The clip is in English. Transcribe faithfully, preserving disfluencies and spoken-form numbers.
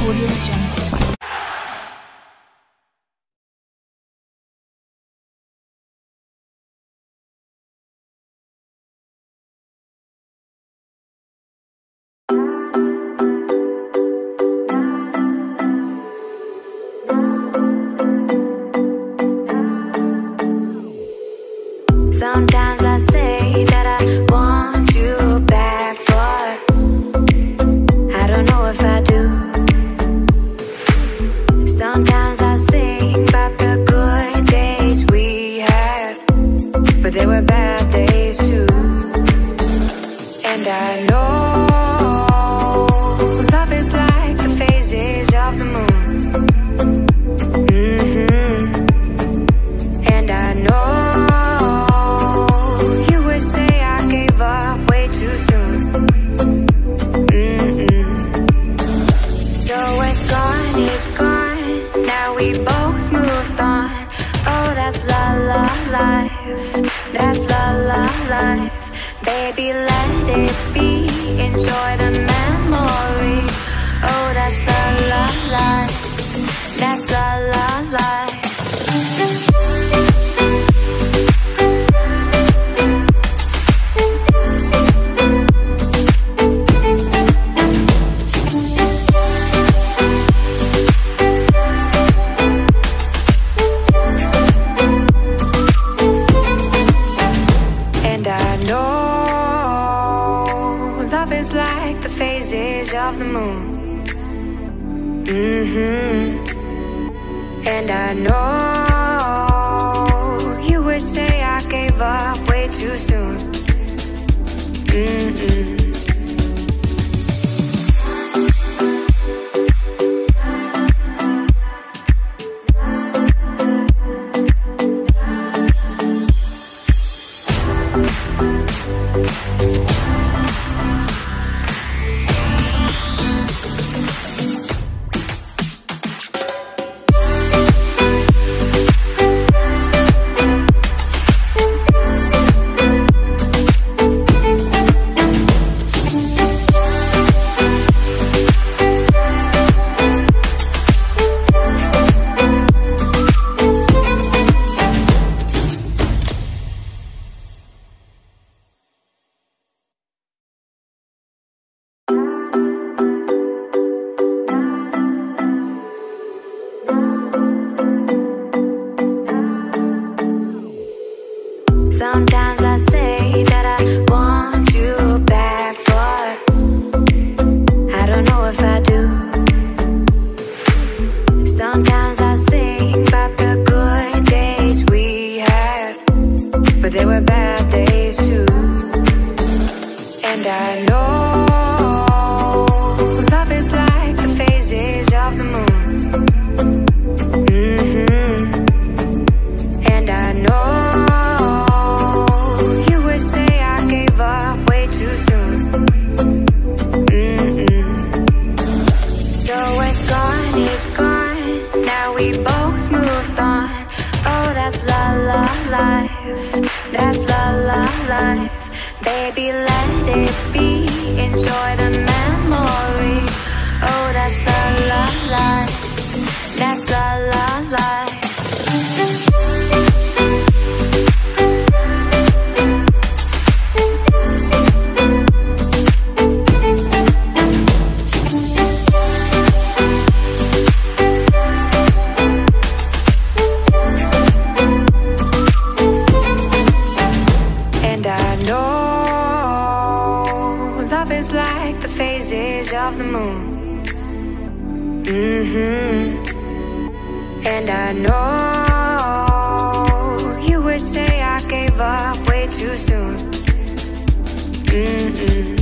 Audio Jungle. Sometimes I say that I want you back, but I don't know if I do. Sometimes I think about the good days we had, but there were bad days too. And I know love is like the phases of the moon. Mm-hmm. And I know we both moved on. Oh, that's la la life. That's la la life. Baby, let it be. Enjoy the memory. Oh, that's la la life. That's la la life. Of the moon. Mm-hmm. And I know you would say I gave up way too soon. Mm-mm. Sometimes I say that I want you back, but I don't know if I do. Sometimes I think about the good days we had, but there were bad days too. And I know love is like the phases of the moon. Mm-hmm. And I know we both moved on. Oh, that's la la life. That's la la life. Baby, let it be. Enjoy the memory. Oh, that's la la life. That's la la life. Of the moon. Mm-hmm. And I know you would say I gave up way too soon. Mm-mm.